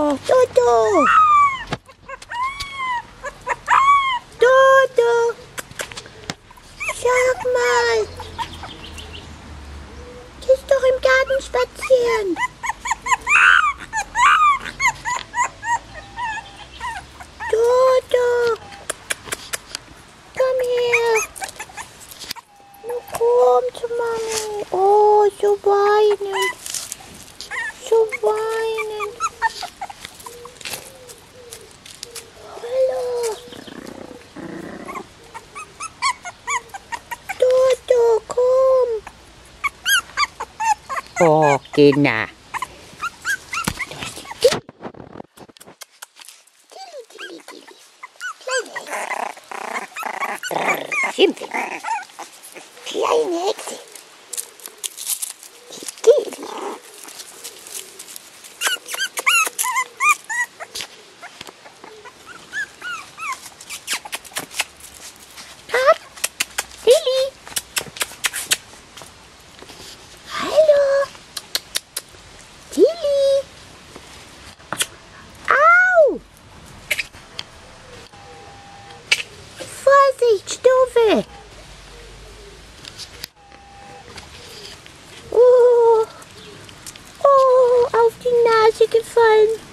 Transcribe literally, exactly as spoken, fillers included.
Dodo. Dodo. Sag mal. Gehst doch im Garten spazieren. Dodo. Komm her. Nun komm zu Mami. Oh, so weinen. So weinen. Hallo. Dodo, komm. Oh, genau. Tilly, Tilly, Tilly. Kleine Hexe. Schimpfen. Kleine Hexe. Die Tilly. Ab. Tilly. Hallo. Tilly. Au. Vorsicht, Stufe. Oh, oh, auf die Nase gefallen.